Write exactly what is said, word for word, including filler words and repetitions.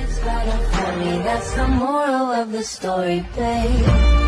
It's better for me, that's the moral of the story, babe.